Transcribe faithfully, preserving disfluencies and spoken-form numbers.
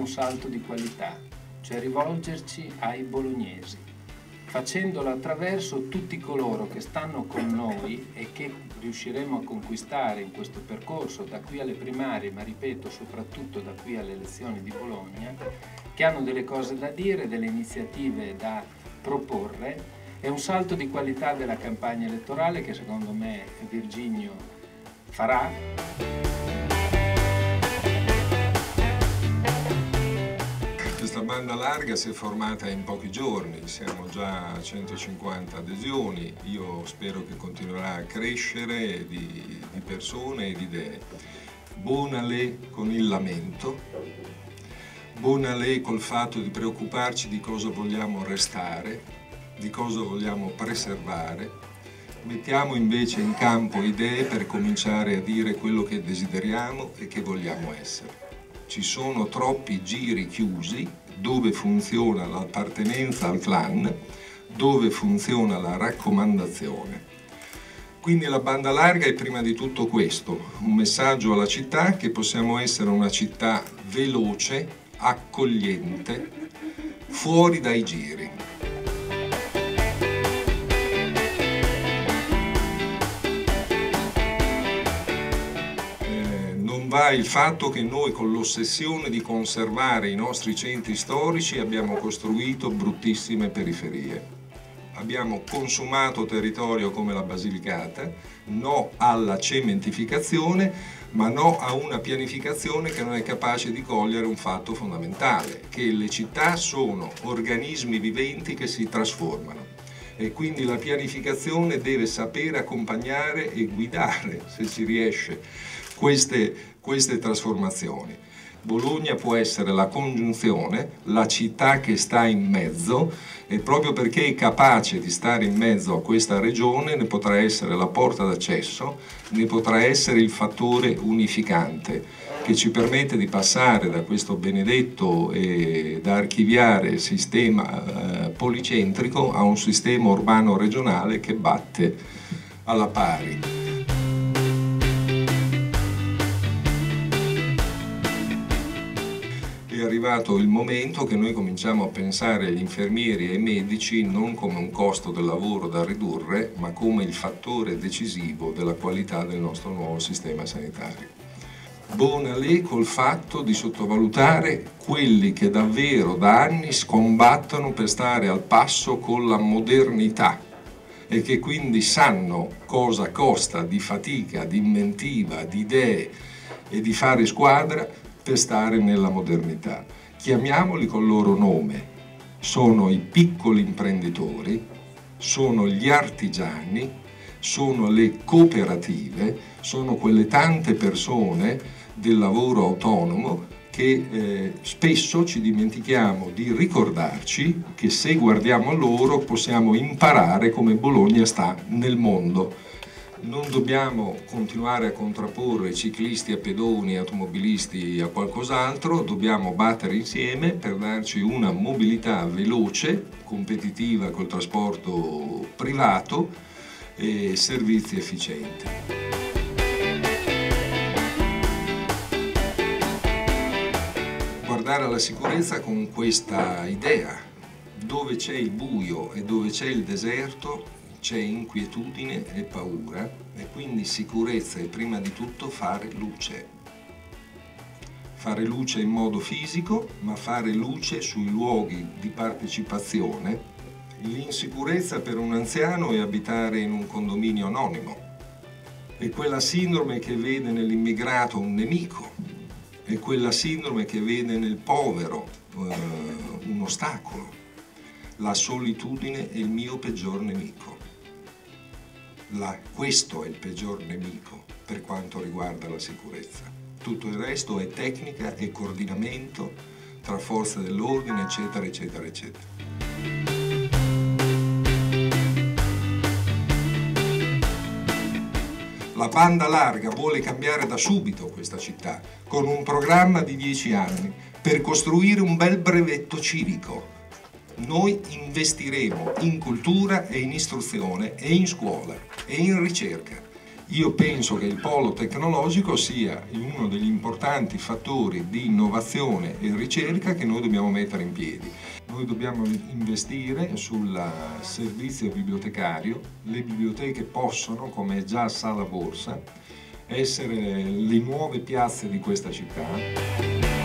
salto di qualità, cioè rivolgerci ai bolognesi, facendolo attraverso tutti coloro che stanno con noi e che riusciremo a conquistare in questo percorso da qui alle primarie, ma ripeto soprattutto da qui alle elezioni di Bologna, che hanno delle cose da dire, delle iniziative da proporre. È un salto di qualità della campagna elettorale che secondo me Virginio farà. Questa banda larga si è formata in pochi giorni, siamo già a centocinquanta adesioni, io spero che continuerà a crescere di, di persone e di idee. Buona lei con il lamento, buona lei col fatto di preoccuparci di cosa vogliamo restare, di cosa vogliamo preservare. Mettiamo invece in campo idee per cominciare a dire quello che desideriamo e che vogliamo essere. Ci sono troppi giri chiusi dove funziona l'appartenenza al clan, dove funziona la raccomandazione. Quindi la banda larga è prima di tutto questo, un messaggio alla città che possiamo essere una città veloce, accogliente, fuori dai giri. Va il fatto che noi con l'ossessione di conservare i nostri centri storici abbiamo costruito bruttissime periferie. Abbiamo consumato territorio come la Basilicata, no alla cementificazione, ma no a una pianificazione che non è capace di cogliere un fatto fondamentale, che le città sono organismi viventi che si trasformano e quindi la pianificazione deve sapere accompagnare e guidare, se si riesce, queste queste trasformazioni. Bologna può essere la congiunzione, la città che sta in mezzo e proprio perché è capace di stare in mezzo a questa regione ne potrà essere la porta d'accesso, ne potrà essere il fattore unificante che ci permette di passare da questo benedetto e da archiviare sistema eh, policentrico a un sistema urbano regionale che batte alla pari. È arrivato il momento che noi cominciamo a pensare agli infermieri e ai medici non come un costo del lavoro da ridurre, ma come il fattore decisivo della qualità del nostro nuovo sistema sanitario. Buona lei col fatto di sottovalutare quelli che davvero da anni scombattono per stare al passo con la modernità e che quindi sanno cosa costa di fatica, di inventiva, di idee e di fare squadra per stare nella modernità. Chiamiamoli col loro nome, sono i piccoli imprenditori, sono gli artigiani, sono le cooperative, sono quelle tante persone del lavoro autonomo che eh, spesso ci dimentichiamo di ricordarci che se guardiamo a loro possiamo imparare come Bologna sta nel mondo. Non dobbiamo continuare a contrapporre ciclisti a pedoni, automobilisti a qualcos'altro, dobbiamo battere insieme per darci una mobilità veloce, competitiva col trasporto privato e servizi efficienti. Guardare alla sicurezza con questa idea: dove c'è il buio e dove c'è il deserto c'è inquietudine e paura, e quindi sicurezza è prima di tutto fare luce. Fare luce in modo fisico, ma fare luce sui luoghi di partecipazione. L'insicurezza per un anziano è abitare in un condominio anonimo. È quella sindrome che vede nell'immigrato un nemico. È quella sindrome che vede nel povero eh, un ostacolo. La solitudine è il mio peggior nemico. La, questo è il peggior nemico per quanto riguarda la sicurezza. Tutto il resto è tecnica e coordinamento tra forze dell'ordine, eccetera, eccetera, eccetera. La banda larga vuole cambiare da subito questa città con un programma di dieci anni per costruire un bel brevetto civico. Noi investiremo in cultura e in istruzione e in scuola e in ricerca Io penso che il polo tecnologico sia uno degli importanti fattori di innovazione e ricerca che noi dobbiamo mettere in piedi. Noi dobbiamo investire sul servizio bibliotecario. Le biblioteche possono, come già sa la borsa, essere le nuove piazze di questa città.